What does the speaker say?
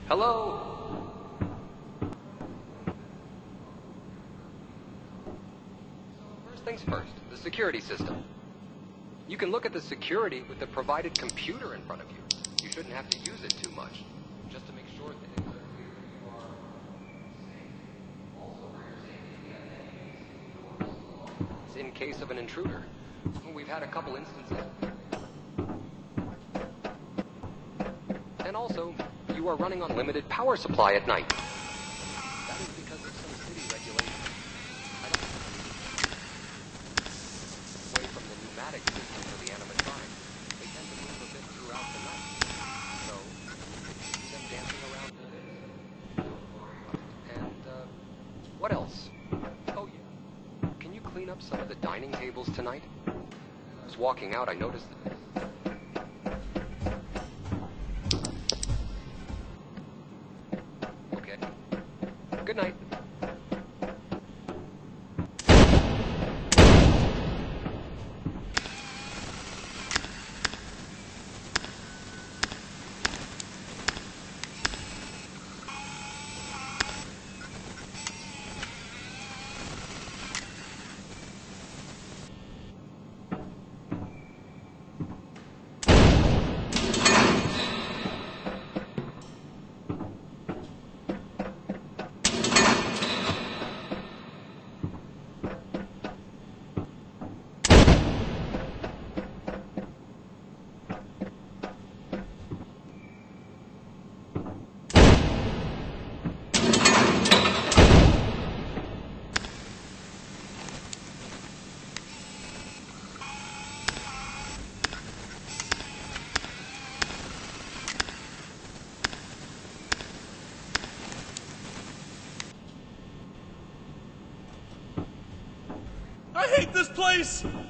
Hello? First things first, the security system. You can look at the security with the provided computer in front of you. You shouldn't have to use it too much, just to make sure that things are clear that you are safe. Also, for your safety, it's in case of an intruder. We've had a couple instances. And also, you are running on limited power supply at night. That is because of some city regulations. I don't away from the pneumatic system for the animatronics. They tend to move a bit throughout the night. So, you see them dancing around and, what else? Oh yeah. Can you clean up some of the dining tables tonight? I was walking out, I noticed that. Good night. I hate this place!